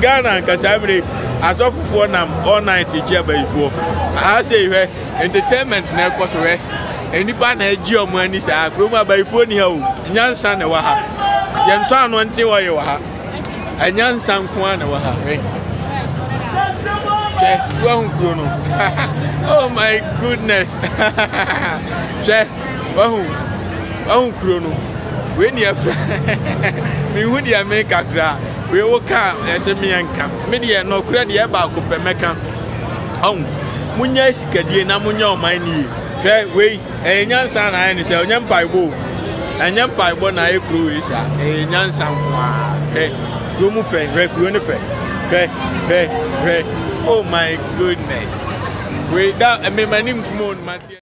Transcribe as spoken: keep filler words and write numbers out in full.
Ghana Casamre as of for nam all night chair by four. I say entertainment na koso we enipa na agi omo ani sa kroma by phone here nyansa na wa ha yento anu nte wo ye wa ha anyansa nko na wa ha we che so hu kro no oh my goodness che wa hu wa hu kro no we ni afra mi hu dia me kakra we wo ka ese mi anka me dia no kura dia ba ko pe meka on munya sikadie na munya o man ni hwe we enyansa na ani se onyam paibo anyam paibo na e kru we sa enyansa kwa he kru mu fe hwe kru ne fe hwe hwe hwe oh my goodness we that me mani nkumo